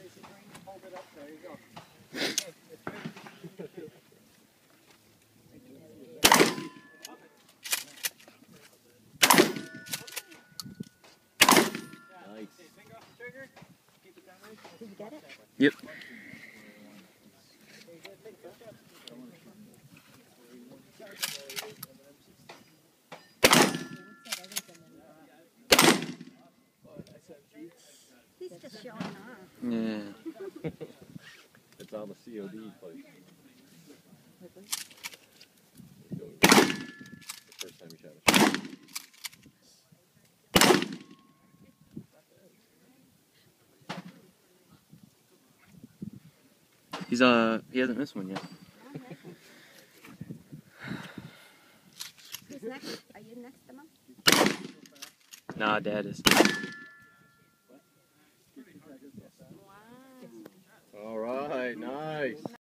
Hold it up. There you go. Nice. Did you get it? Yep. He's just showing off. Yeah. It's on the COD place. The first time you shot a shot. He hasn't missed one yet. Who's next? Are you next to Mom? Nah, Dad is. All right, nice.